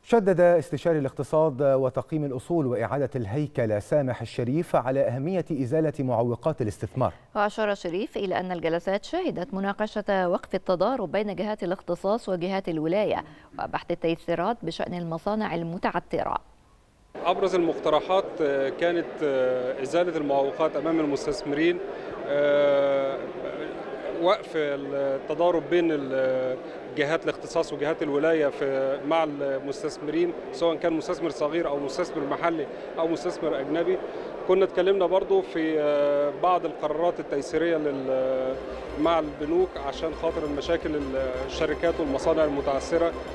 شدد استشاري الاقتصاد وتقييم الأصول وإعادة الهيكلة سامح الشريف على أهمية إزالة معوقات الاستثمار. وأشار شريف إلى أن الجلسات شهدت مناقشة وقف التضارب بين جهات الاختصاص وجهات الولاية وبحث التيسيرات بشأن المصانع المتعثرة. أبرز المقترحات كانت إزالة المعوقات أمام المستثمرين، وقف التضارب بين جهات الاختصاص وجهات الولاية مع المستثمرين، سواء كان مستثمر صغير أو مستثمر محلي أو مستثمر أجنبي. كنا اتكلمنا برضو في بعض القرارات التيسيرية مع البنوك عشان خاطر المشاكل الشركات والمصانع المتعثرة